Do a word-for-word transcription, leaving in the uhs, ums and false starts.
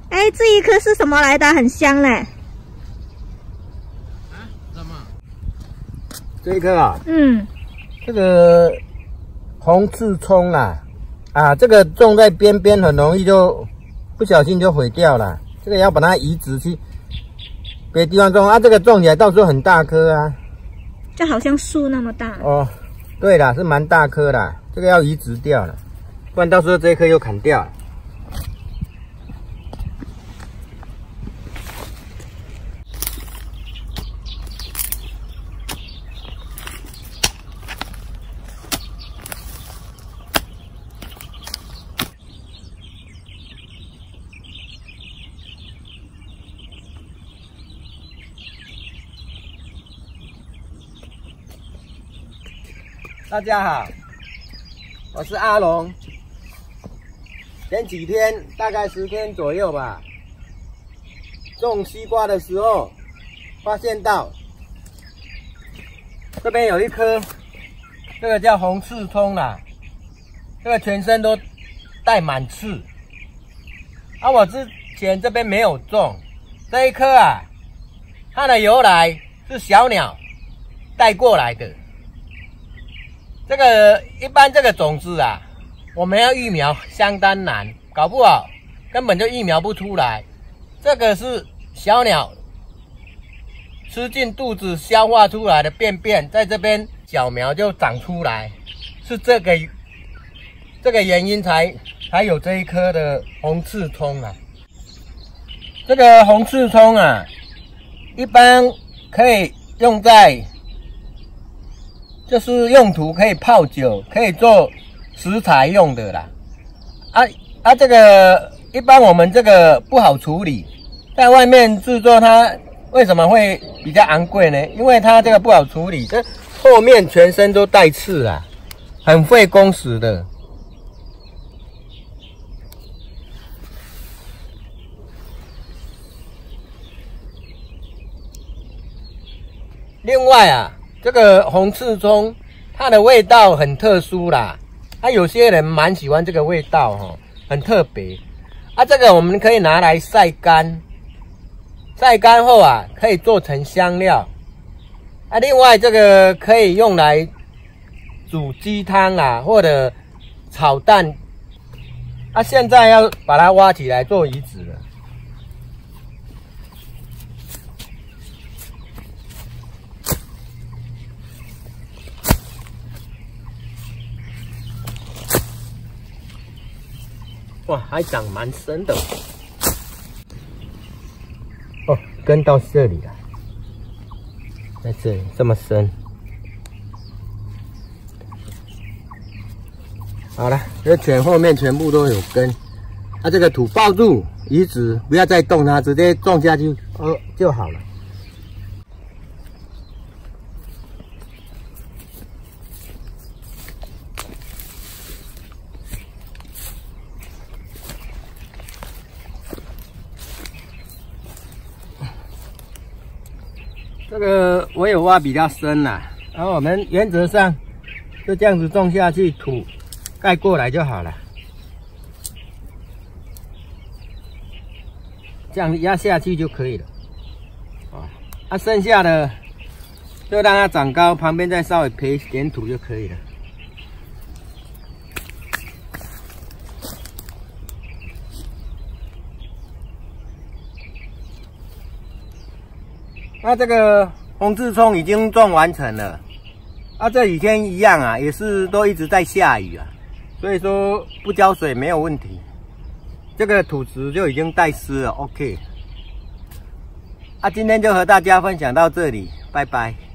哎，这一颗是什么来的？很香嘞。 啊？什么？这一颗啊？ 嗯， 这个红刺葱啦，啊，这个种在边边很容易就不小心就毁掉了。这个要把它移植去别的地方种啊。这个种起来到时候很大颗啊， 就好像树那么大。 哦，对啦，是蛮大颗的，这个要移植掉了，不然到时候这一颗又砍掉了。 大家好，我是阿龙。前几天大概十天左右吧，种西瓜的时候，发现到这边有一颗，这个叫红刺葱啦，这个全身都带满刺。啊，我之前这边没有种这一颗啊，它的由来是小鸟带过来的。 这个一般这个种子啊，我们要育苗相当难，搞不好根本就育苗不出来。这个是小鸟吃进肚子消化出来的便便，在这边小苗就长出来，是这个这个原因才才有这一颗的红刺葱啊。这个红刺葱啊，一般可以用在。 就是用途可以泡酒，可以做食材用的啦。啊啊，这个一般我们这个不好处理，在外面制作它为什么会比较昂贵呢？因为它这个不好处理，这后面全身都带刺啦，很费工时的。另外啊。 这个红刺葱，它的味道很特殊啦，啊，有些人蛮喜欢这个味道哈，很特别。啊，这个我们可以拿来晒干，晒干后啊，可以做成香料。啊，另外这个可以用来煮鸡汤啊，或者炒蛋。啊，现在要把它挖起来做移植了。 哇，还长蛮深的哦，根到这里了，在这里这么深。好了，这全后面全部都有根，啊，这个土抱住移植，不要再动它，直接种下去哦就好了。 这个我有挖比较深啦，然后我们原则上就这样子种下去，土盖过来就好了，这样压下去就可以了。啊，啊，剩下的就让它长高，旁边再稍微培一点土就可以了。 那这个红刺葱已经种完成了，啊，这几天一样啊，也是都一直在下雨啊，所以说不浇水没有问题，这个土质就已经带湿了 ，OK。啊，今天就和大家分享到这里，拜拜。